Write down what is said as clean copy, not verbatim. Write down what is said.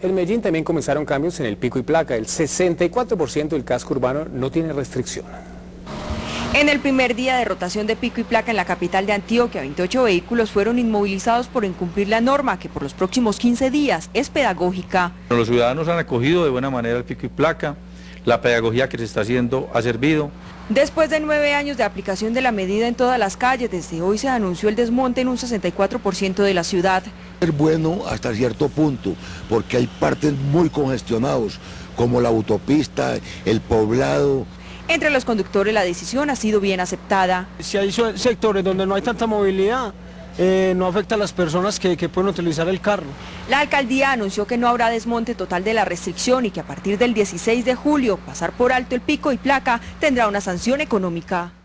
En Medellín también comenzaron cambios en el pico y placa. El 64% del casco urbano no tiene restricción. En el primer día de rotación de pico y placa en la capital de Antioquia, 28 vehículos fueron inmovilizados por incumplir la norma, que por los próximos 15 días es pedagógica. Los ciudadanos han acogido de buena manera el pico y placa, la pedagogía que se está haciendo ha servido. Después de 9 años de aplicación de la medida en todas las calles, desde hoy se anunció el desmonte en un 64% de la ciudad. Es bueno hasta cierto punto, porque hay partes muy congestionados, como la autopista, el poblado. Entre los conductores la decisión ha sido bien aceptada. Si hay sectores donde no hay tanta movilidad, no afecta a las personas que pueden utilizar el carro. La alcaldía anunció que no habrá desmonte total de la restricción y que a partir del 16 de julio pasar por alto el pico y placa tendrá una sanción económica.